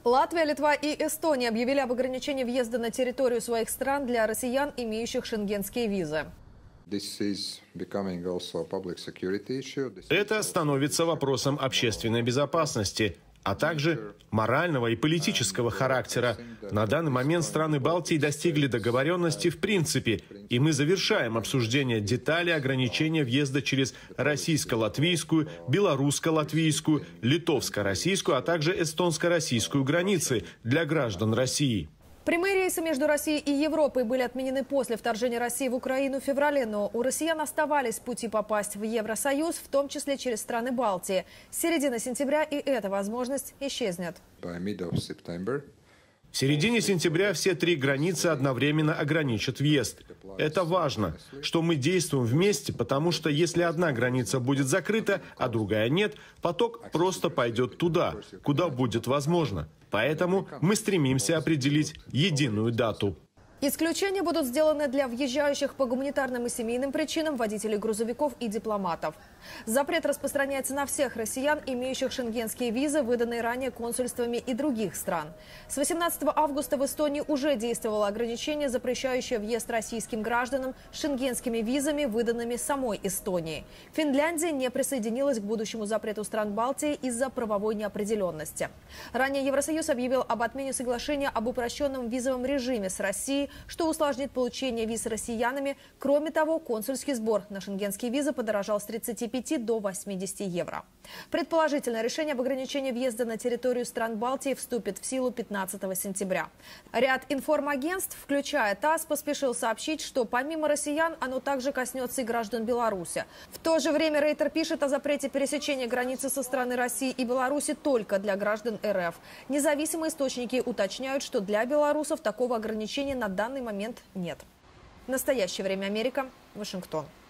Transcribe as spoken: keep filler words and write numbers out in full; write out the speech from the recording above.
Латвия, Литва и Эстония объявили об ограничении въезда на территорию своих стран для россиян, имеющих шенгенские визы. Это становится вопросом общественной безопасности, а также морального и политического характера. На данный момент страны Балтии достигли договоренности в принципе, и мы завершаем обсуждение деталей ограничения въезда через российско-латвийскую, белорусско-латвийскую, литовско-российскую, а также эстонско-российскую границы для граждан России. Прямые рейсы между Россией и Европой были отменены после вторжения России в Украину в феврале, но у россиян оставались пути попасть в Евросоюз, в том числе через страны Балтии. С середины сентября и эта возможность исчезнет. В середине сентября все три границы одновременно ограничат въезд. Это важно, что мы действуем вместе, потому что если одна граница будет закрыта, а другая нет, поток просто пойдет туда, куда будет возможно. Поэтому мы стремимся определить единую дату. Исключения будут сделаны для въезжающих по гуманитарным и семейным причинам, водителей грузовиков и дипломатов. Запрет распространяется на всех россиян, имеющих шенгенские визы, выданные ранее консульствами и других стран. С восемнадцатого августа в Эстонии уже действовало ограничение, запрещающее въезд российским гражданам с шенгенскими визами, выданными самой Эстонией. Финляндия не присоединилась к будущему запрету стран Балтии из-за правовой неопределенности. Ранее Евросоюз объявил об отмене соглашения об упрощенном визовом режиме с Россией, что усложнит получение виз россиянами. Кроме того, консульский сбор на шенгенские визы подорожал с тридцати пяти до восьмидесяти евро. Предположительное решение об ограничении въезда на территорию стран Балтии вступит в силу пятнадцатого сентября. Ряд информагентств, включая ТАСС, поспешил сообщить, что помимо россиян оно также коснется и граждан Беларуси. В то же время Рейтер пишет о запрете пересечения границы со стороны России и Беларуси только для граждан РФ. Независимые источники уточняют, что для белорусов такого ограничения на данный момент нет. В настоящее время Америка, Вашингтон.